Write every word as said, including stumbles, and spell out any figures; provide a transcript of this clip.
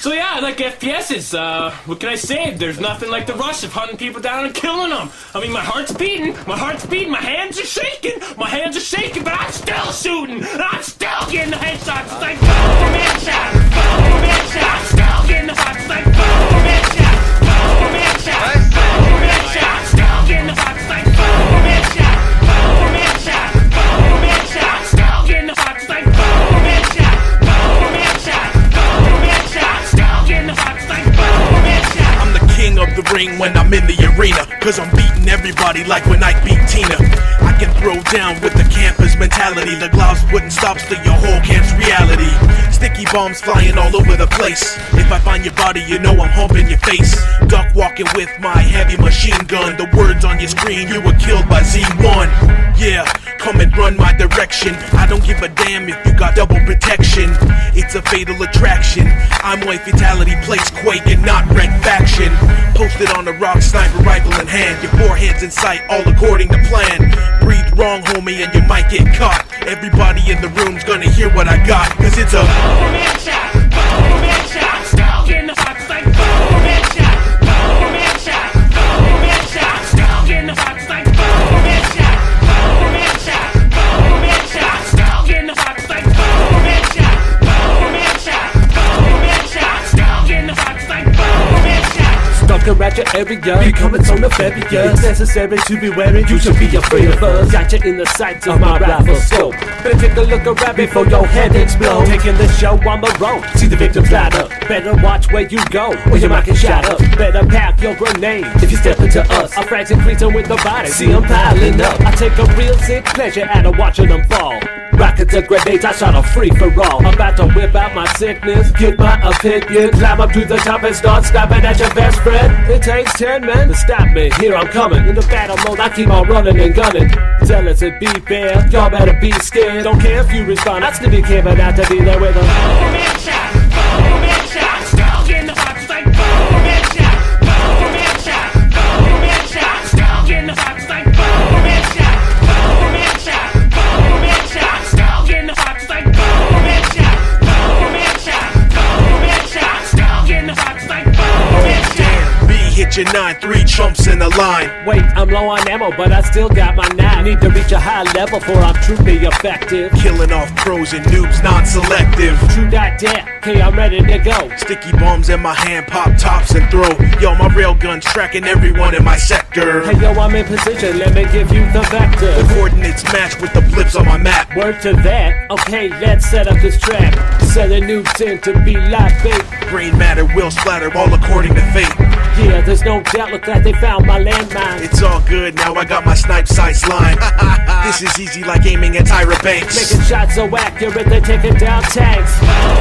So yeah, I like F P S's. Uh, what can I say? There's nothing like the rush of hunting people down and killing them. I mean, my heart's beating, my heart's beating, my hands are shaking, my hands are shaking, but I'm still shooting, and I'm still getting the headshots. It's like boom, headshot, boom, headshot. I'm still getting the shots. It's like boom, headshot, boom, headshot, boom, headshot. I'm still getting the shots. It's like boom, headshot, boom, headshot, boom, headshot. I'm still getting the shots. It's like boom, headshot, boom, headshot, boom, headshot. I'm still getting the shots. It's like boom, headshot. I'm the king of the ring when I'm in the arena, cause I'm beating everybody like when I beat Tina. I can throw down with the campus mentality. The gloves wouldn't stop, still your whole camp's reality. Sticky bombs flying all over the place. If I find your body, you know I'm humping your face. Duck walking with my heavy machine gun. The words on your screen, you were killed by Z one. Yeah, come and run my direction. I don't give a damn if you got double protection. It's a fatal attraction. I'm white fatality, place quake and not red faction. Posted on a rock, sniper rifle in hand. Your forehead's in sight, all according to plan. Breathe wrong, homie, and you might get caught. Everybody in the room's gonna hear what I got, cause it's a boom, headshot, boom, headshot. I'm still getting the shots like boom, headshot, boom, headshot, boom, headshot. I'm still getting the shots like boom, headshot, boom, headshot, boom, headshot. I'm still getting the shots like boom, headshot, boom, headshot, boom, headshot. I'm still getting the shots like boom, headshot. Stuck around your area, we coming so nefarious. It's necessary to be wary, you should be afraid of us. Got you in the sights of my rifle scope. Better take a look around before your head explodes. Taking the show on the road, see the victims line up. Better watch where you go, or you might get shot up. Better pack your grenade if you step into us. Our frags increasing with the body, see them piling up. I take a real sick pleasure out of watching them fall. Rockets and grenades, I shot a free for all. I'm about to whip out my sickness, get my opinion, climb up to the top and start snapping at your best friend. It takes ten men to stop me, here I'm coming. In the battle mode, I keep on running and gunning. Tell us to be fair, y'all better be scared. Don't care if you respond, I still be camping out to be there with them. Boom, headshot, boom, headshot. I'm still getting the shots like boom, headshot, boom, headshot, boom, headshot. I'm still getting the shots like boom, headshot, boom, headshot, boom, headshot. I'm still getting the shots like boom, headshot, boom, headshot, boom, headshot. I'm still getting the shots like boom, headshot. B hit your nine, three chumps in the line. Wait, I'm low on ammo, but I still got my nine. Need to reach a high level for I'm truly effective. Killing off pros and noobs, non-selective. True that damn, okay, I'm ready to go. Sticky bombs in my hand, pop tops and throw. Yo, my railgun's tracking everyone in my sector. Hey yo, I'm in position, let me give you the vector. The coordinates match with the blips on my map. Word to that, okay, let's set up this track. Selling nukes in to be live bait. Brain matter will splatter, all according to fate. Yeah, there's no doubt, look like they found my landmine. It's all good, now I got my snipe sights line. This is easy like aiming at Tyra Banks. Making shots so accurate, they're taking down tanks.